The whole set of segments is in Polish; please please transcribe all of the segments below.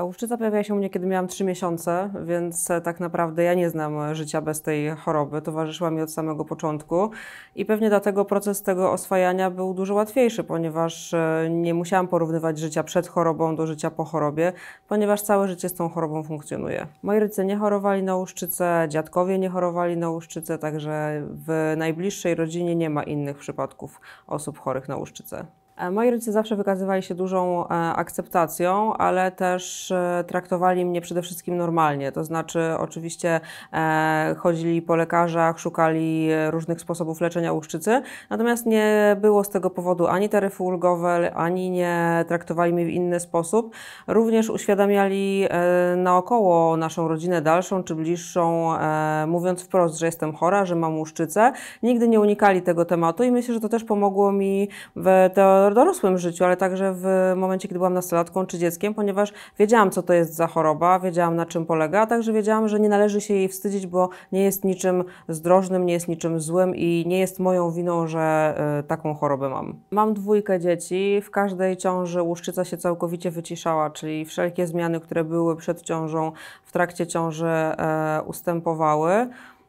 Łuszczyca pojawiła się u mnie, kiedy miałam 3 miesiące, więc tak naprawdę ja nie znam życia bez tej choroby. Towarzyszyła mi od samego początku i pewnie dlatego proces tego oswajania był dużo łatwiejszy, ponieważ nie musiałam porównywać życia przed chorobą do życia po chorobie, ponieważ całe życie z tą chorobą funkcjonuje. Moi rodzice nie chorowali na łuszczycę, dziadkowie nie chorowali na łuszczycę, także w najbliższej rodzinie nie ma innych przypadków osób chorych na łuszczycę. Moi rodzice zawsze wykazywali się dużą akceptacją, ale też traktowali mnie przede wszystkim normalnie. To znaczy oczywiście chodzili po lekarzach, szukali różnych sposobów leczenia łuszczycy, natomiast nie było z tego powodu ani taryfy ulgowe, ani nie traktowali mnie w inny sposób. Również uświadamiali naokoło naszą rodzinę dalszą czy bliższą, mówiąc wprost, że jestem chora, że mam łuszczycę. Nigdy nie unikali tego tematu i myślę, że to też pomogło mi w dorosłym życiu, ale także w momencie, kiedy byłam nastolatką czy dzieckiem, ponieważ wiedziałam, co to jest za choroba, wiedziałam, na czym polega, a także wiedziałam, że nie należy się jej wstydzić, bo nie jest niczym zdrożnym, nie jest niczym złym i nie jest moją winą, że taką chorobę mam. Mam 2 dzieci, w każdej ciąży łuszczyca się całkowicie wyciszała, czyli wszelkie zmiany, które były przed ciążą, w trakcie ciąży ustępowały.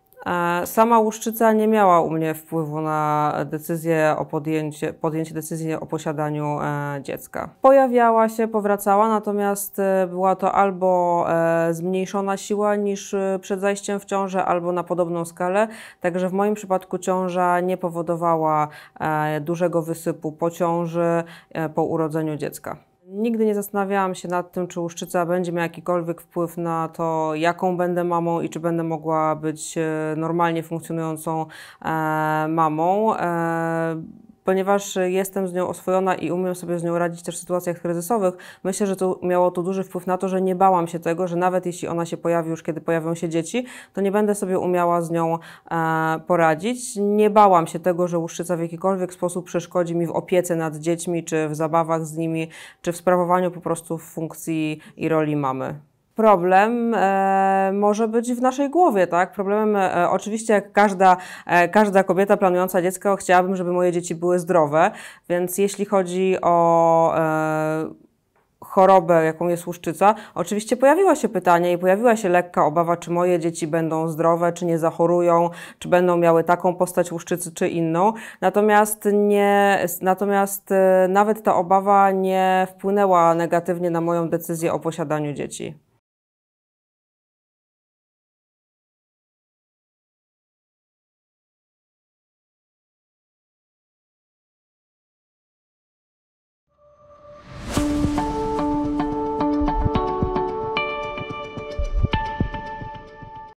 Sama łuszczyca nie miała u mnie wpływu na decyzję o podjęcie decyzji o posiadaniu dziecka. Pojawiała się, powracała, natomiast była to albo zmniejszona siła niż przed zajściem w ciążę, albo na podobną skalę. Także w moim przypadku ciąża nie powodowała dużego wysypu po ciąży, po urodzeniu dziecka. Nigdy nie zastanawiałam się nad tym, czy łuszczyca będzie miała jakikolwiek wpływ na to, jaką będę mamą i czy będę mogła być normalnie funkcjonującą mamą. Ponieważ jestem z nią oswojona i umiem sobie z nią radzić też w sytuacjach kryzysowych, myślę, że to miało to duży wpływ na to, że nie bałam się tego, że nawet jeśli ona się pojawi już, kiedy pojawią się dzieci, to nie będę sobie umiała z nią poradzić. Nie bałam się tego, że łuszczyca w jakikolwiek sposób przeszkodzi mi w opiece nad dziećmi, czy w zabawach z nimi, czy w sprawowaniu po prostu funkcji i roli mamy. Problem może być w naszej głowie, tak? Problemem oczywiście jak każda kobieta planująca dziecko chciałabym, żeby moje dzieci były zdrowe, więc jeśli chodzi o chorobę, jaką jest łuszczyca, oczywiście pojawiło się pytanie i pojawiła się lekka obawa, czy moje dzieci będą zdrowe, czy nie zachorują, czy będą miały taką postać łuszczycy, czy inną. Natomiast nawet ta obawa nie wpłynęła negatywnie na moją decyzję o posiadaniu dzieci.